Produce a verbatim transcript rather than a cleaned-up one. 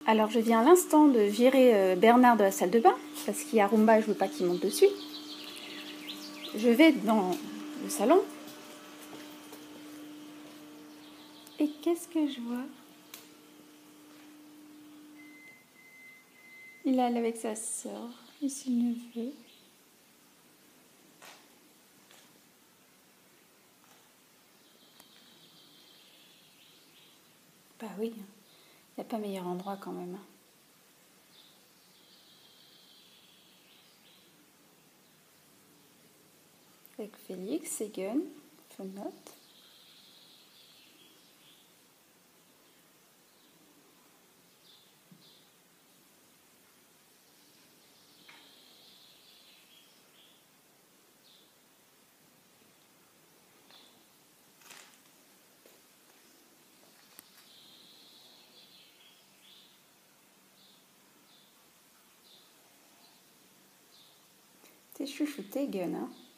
Alors je viens à l'instant de virer euh, Bernard de la salle de bain, parce qu'il y a Roomba et je ne veux pas qu'il monte dessus. Je vais dans le salon. Et qu'est-ce que je vois? Il est allé avec sa sœur, et son neveu. Bah oui, il n'y a pas meilleur endroit quand même. Avec Félix, Segen, Fenote. T'es chouchouté, Gun, hein?